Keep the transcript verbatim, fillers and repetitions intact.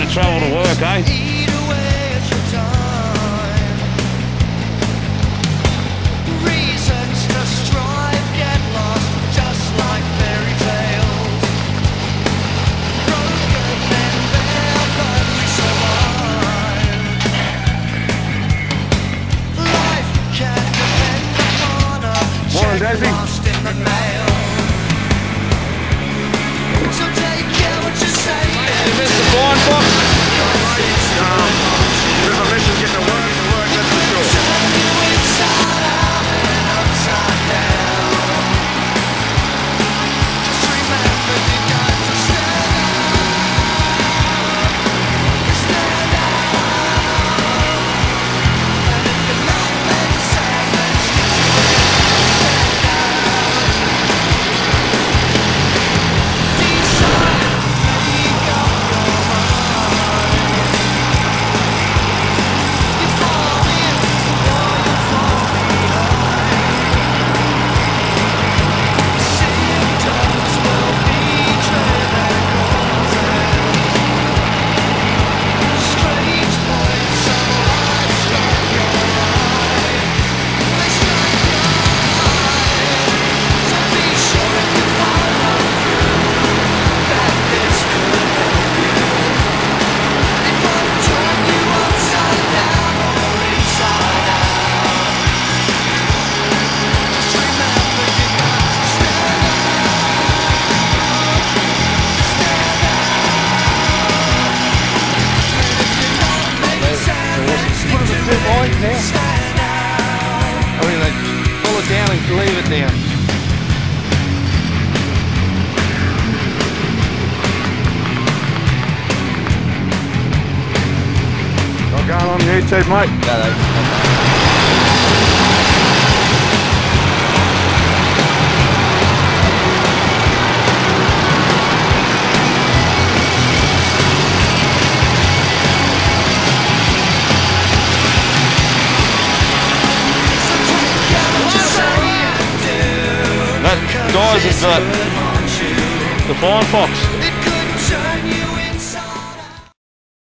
to travel to work, eh? Morning, Daisy. You missed the blind box? Um, there's a mission getting to work, to work, that's for sure. Now. I mean, like, pull it down and leave it down. Not going on YouTube, mate? No, no. That guys is the, the blind fox.